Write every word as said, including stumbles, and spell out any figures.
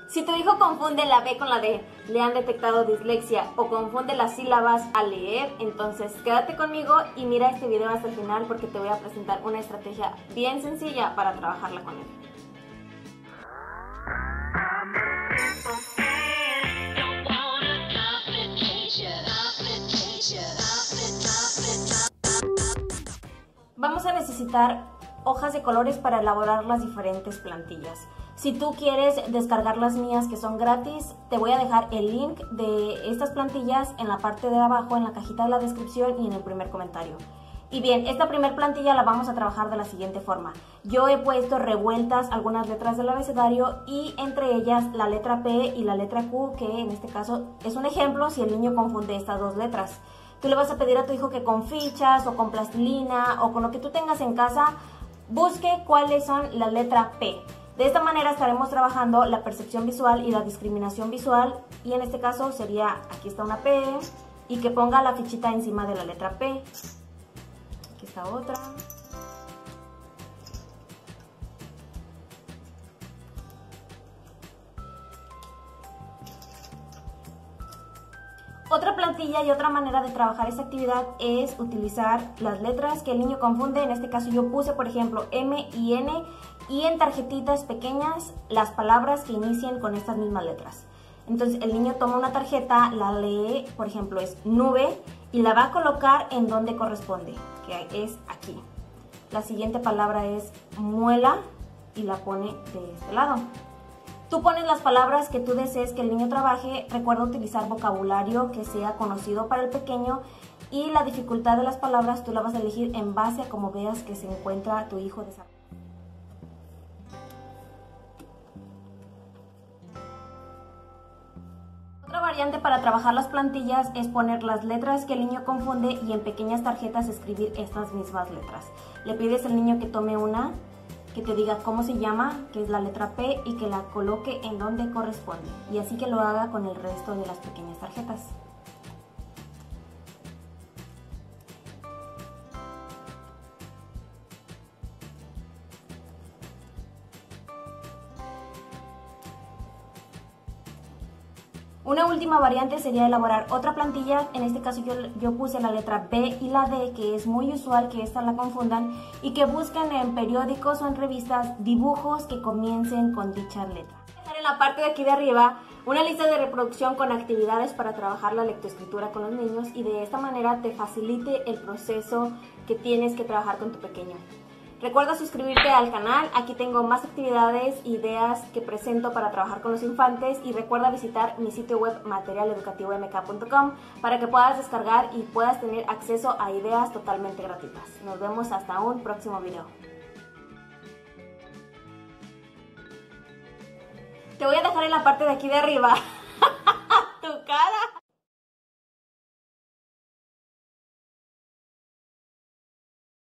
Si tu hijo confunde la B con la D, le han detectado dislexia o confunde las sílabas al leer, entonces quédate conmigo y mira este video hasta el final porque te voy a presentar una estrategia bien sencilla para trabajarla con él. Vamos a necesitar hojas de colores para elaborar las diferentes plantillas. Si tú quieres descargar las mías que son gratis, te voy a dejar el link de estas plantillas en la parte de abajo, en la cajita de la descripción y en el primer comentario. Y bien, esta primer plantilla la vamos a trabajar de la siguiente forma. Yo he puesto revueltas algunas letras del abecedario y entre ellas la letra P y la letra Q, que en este caso es un ejemplo si el niño confunde estas dos letras. Tú le vas a pedir a tu hijo que con fichas o con plastilina o con lo que tú tengas en casa busque cuáles son la letra P. De esta manera estaremos trabajando la percepción visual y la discriminación visual, y en este caso sería, aquí está una P, y que ponga la fichita encima de la letra P. Aquí está otra. Otra plantilla y otra manera de trabajar esta actividad es utilizar las letras que el niño confunde. En este caso yo puse, por ejemplo, M y N, y en tarjetitas pequeñas las palabras que inicien con estas mismas letras. Entonces el niño toma una tarjeta, la lee, por ejemplo es nube, y la va a colocar en donde corresponde, que es aquí. La siguiente palabra es muela y la pone de este lado. Tú pones las palabras que tú desees que el niño trabaje. Recuerda utilizar vocabulario que sea conocido para el pequeño, y la dificultad de las palabras tú la vas a elegir en base a cómo veas que se encuentra tu hijo desarrollando. Otra variante para trabajar las plantillas es poner las letras que el niño confunde y en pequeñas tarjetas escribir estas mismas letras. Le pides al niño que tome una, que te diga cómo se llama, que es la letra P, y que la coloque en donde corresponde, y así que lo haga con el resto de las pequeñas tarjetas. Una última variante sería elaborar otra plantilla. En este caso yo, yo puse la letra B y la D, que es muy usual que esta la confundan, y que busquen en periódicos o en revistas dibujos que comiencen con dicha letra. Voy a dejar en la parte de aquí de arriba una lista de reproducción con actividades para trabajar la lectoescritura con los niños, y de esta manera te facilite el proceso que tienes que trabajar con tu pequeño. Recuerda suscribirte al canal, aquí tengo más actividades e ideas que presento para trabajar con los infantes, y recuerda visitar mi sitio web material educativo m k punto com para que puedas descargar y puedas tener acceso a ideas totalmente gratuitas. Nos vemos hasta un próximo video. Te voy a dejar en la parte de aquí de arriba